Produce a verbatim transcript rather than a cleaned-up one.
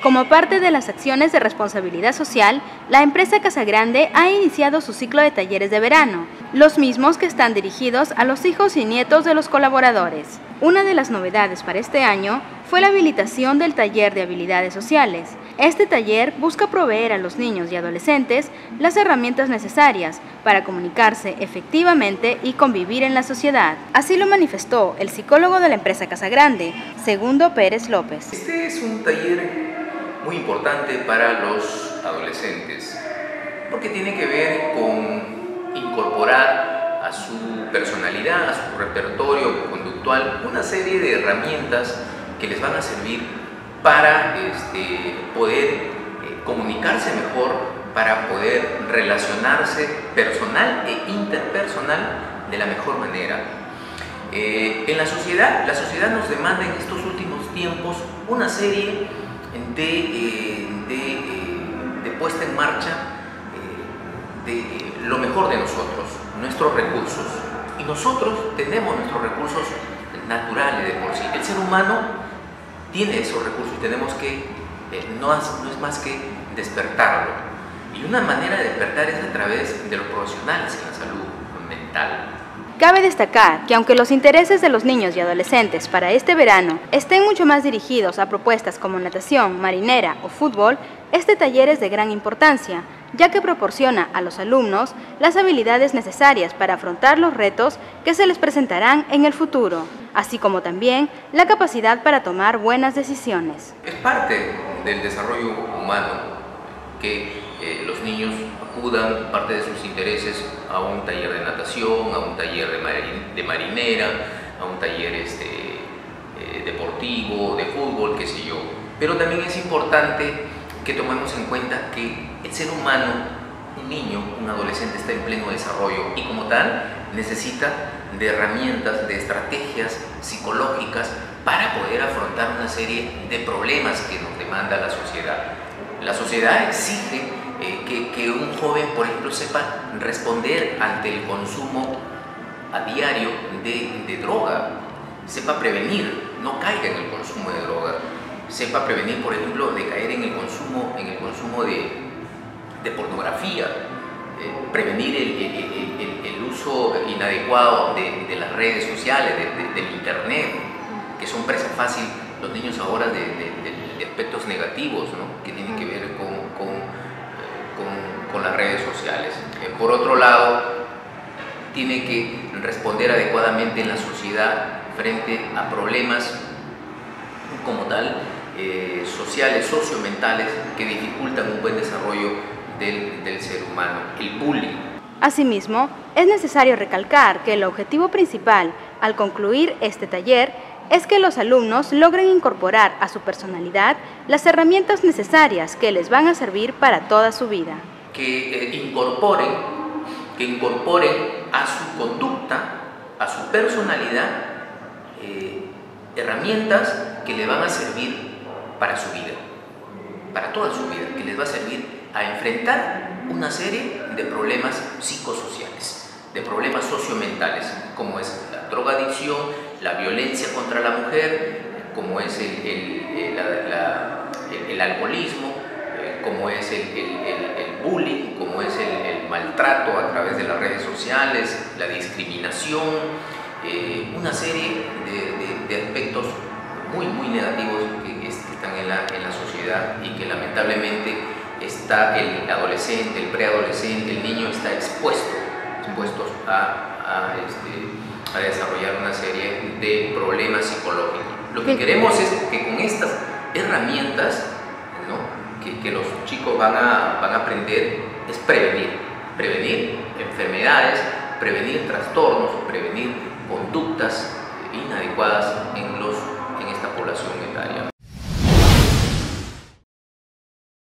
Como parte de las acciones de responsabilidad social, la empresa Casagrande ha iniciado su ciclo de talleres de verano, los mismos que están dirigidos a los hijos y nietos de los colaboradores. Una de las novedades para este año fue la habilitación del taller de habilidades sociales. Este taller busca proveer a los niños y adolescentes las herramientas necesarias para comunicarse efectivamente y convivir en la sociedad. Así lo manifestó el psicólogo de la empresa Casagrande, Segundo Pérez López. Este es un taller muy importante para los adolescentes, porque tiene que ver con incorporar a su personalidad, a su repertorio conductual, una serie de herramientas que les van a servir para este, poder eh, comunicarse mejor, para poder relacionarse personal e interpersonal de la mejor manera. Eh, en la sociedad, la sociedad nos demanda en estos últimos tiempos una serie de, eh, de, eh, de puesta en marcha eh, de eh, lo mejor de nosotros, nuestros recursos. Y nosotros tenemos nuestros recursos naturales de por sí. El ser humano tiene esos recursos y tenemos que, eh, no, es, no es más que despertarlo. Y una manera de despertar es a través de los profesionales en la salud mental. Cabe destacar que aunque los intereses de los niños y adolescentes para este verano estén mucho más dirigidos a propuestas como natación, marinera o fútbol, este taller es de gran importancia, ya que proporciona a los alumnos las habilidades necesarias para afrontar los retos que se les presentarán en el futuro, así como también la capacidad para tomar buenas decisiones. Es parte del desarrollo humano que eh, los niños acudan, parte de sus intereses, a un taller de natación, a un taller de, marin, de marinera, a un taller este, eh, deportivo, de fútbol, qué sé yo. Pero también es importante que tomemos en cuenta que el ser humano, un niño, un adolescente, está en pleno desarrollo y como tal necesita de herramientas, de estrategias psicológicas para poder afrontar una serie de problemas que nos demanda la sociedad. La sociedad exige eh, que, que un joven, por ejemplo, sepa responder ante el consumo a diario de, de droga, sepa prevenir, no caiga en el consumo de droga, sepa prevenir, por ejemplo, de caer en el consumo, en el consumo de, de pornografía, eh, prevenir el, el, el, el uso inadecuado de, de las redes sociales, de, de, del internet, que son presa fácil los niños ahora de, de, de aspectos negativos, ¿no? Que tienen que ver con, con, con, con las redes sociales. Eh, por otro lado, tiene que responder adecuadamente en la sociedad frente a problemas como tal, eh, sociales, sociomentales, que dificultan un buen desarrollo del, del ser humano. El bullying. Asimismo, es necesario recalcar que el objetivo principal al concluir este taller es que los alumnos logren incorporar a su personalidad las herramientas necesarias que les van a servir para toda su vida. Que eh, incorporen, que incorporen a su conducta, a su personalidad, eh, herramientas que le van a servir para su vida, para toda su vida, que les va a servir a enfrentar una serie de problemas psicosociales, de problemas sociomentales, como es la drogadicción, la violencia contra la mujer, como es el, el, el, la, la, el, el alcoholismo, eh, como es el, el, el, el bullying, como es el, el maltrato a través de las redes sociales, la discriminación, eh, una serie de, de, de aspectos muy, muy negativos que, que están en la, en la sociedad y que lamentablemente está el adolescente, el preadolescente, el niño está expuesto, expuestos a, a, este, a desarrollar una serie de problemas psicológicos. Lo que queremos es que con estas herramientas, ¿no? que, que los chicos van a, van a aprender es prevenir, prevenir enfermedades, prevenir trastornos, prevenir conductas inadecuadas en los